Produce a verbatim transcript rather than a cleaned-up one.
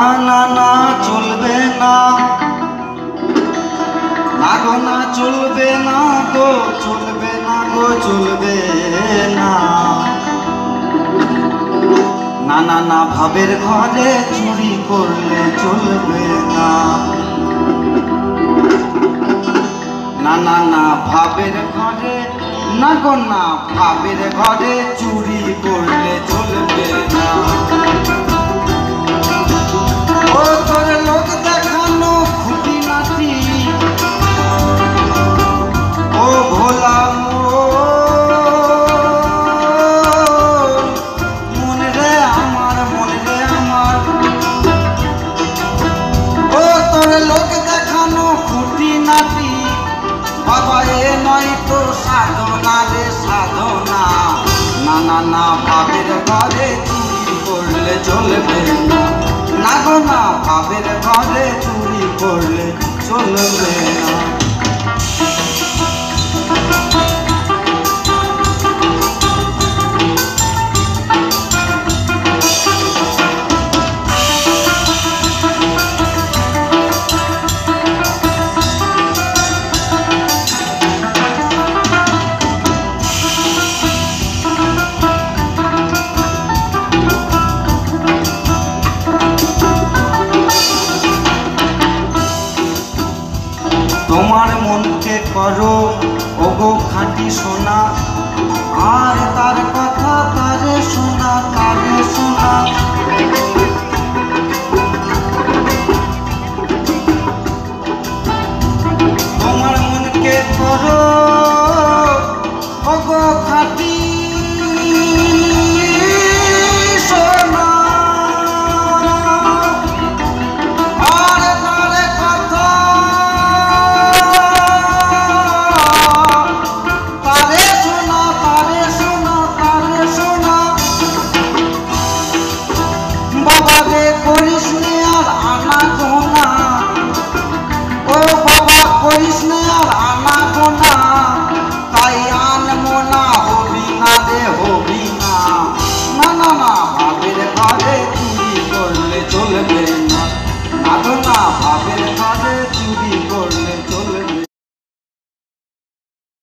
না না চলবে না, না গো না চলবে না গো, চলবে না গো, চলবে না। না না না ভাবের ঘরে চুরি করলে চলবে না, না না না ভাবের ঘরে, না গো না ভাবের ঘরে চুরি করলে চলবে না। ও তোর লোক দেখানো খুঁটিনাটি, ও ভোলা মন রে আমার, মন রে আমার। ও তোর লোক দেখানো খুঁটিনাটি, বাবা এ নয় তো সাধনা রে সাধনা। না না না ভাবের ঘরে চুরি করলে চলবে না, না গো না ভাবের ঘরে চুরি করলে চলবে না। তোমার মনকে করো ওগো খাঁটি সোনা, আর তার কথা তারে শোনা, তারে শোনা। তোমার মনকে করো